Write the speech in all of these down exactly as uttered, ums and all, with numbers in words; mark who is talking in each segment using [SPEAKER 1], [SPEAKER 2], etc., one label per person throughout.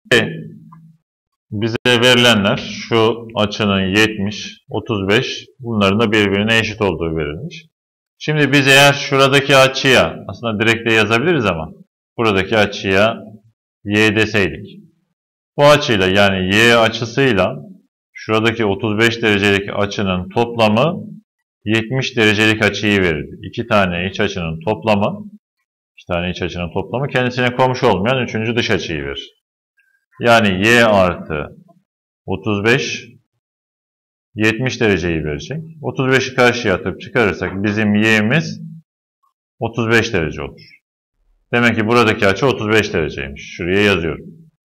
[SPEAKER 1] Bize verilenler şu açının yetmiş, otuz beş, bunların da birbirine eşit olduğu verilmiş. Şimdi biz eğer şuradaki açıya, aslında direkt de yazabiliriz ama buradaki açıya y deseydik. Bu açıyla, yani y açısıyla şuradaki otuz beş derecelik açının toplamı yetmiş derecelik açıyı verir. İki tane iç açının toplamı, iki tane iç açının toplamı kendisine komşu olmayan üçüncü dış açıyı verir. Yani y artı otuz beş yetmiş dereceyi verecek. otuz beşi karşıya atıp çıkarırsak bizim y'miz otuz beş derece olur. Demek ki buradaki açı otuz beş dereceymiş. Şuraya yazıyorum.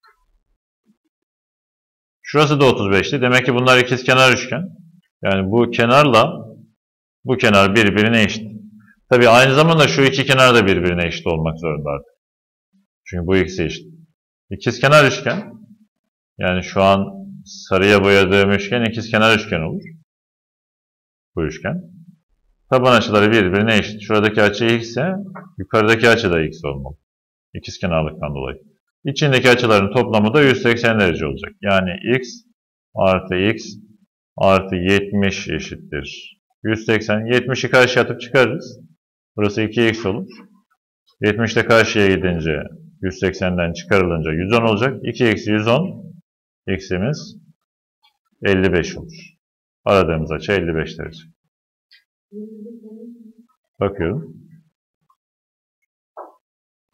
[SPEAKER 1] Şurası da otuz beşti. Demek ki bunlar ikizkenar üçgen. Yani bu kenarla bu kenar birbirine eşit. Tabii aynı zamanda şu iki kenar da birbirine eşit olmak zorunda artık. Çünkü bu ikisi eşit. İkizkenar üçgen, yani şu an sarıya boyadığım üçgen ikizkenar üçgen olur. Bu üçgen. Taban açıları birbirine eşit. Şuradaki açı x ise yukarıdaki açı da x olmalı. İkizkenarlıktan dolayı. İçindeki açıların toplamı da yüz seksen derece olacak. Yani x artı x artı yetmiş eşittir yüz seksen. yetmişi karşıya atıp çıkarırız. Burası iki x olur. yetmiş de karşıya gidince yüz seksenden çıkarılınca yüz on olacak. iki eksi yüz on, x'imiz elli beş olur. Aradığımız açı elli beş derece. Bakıyorum.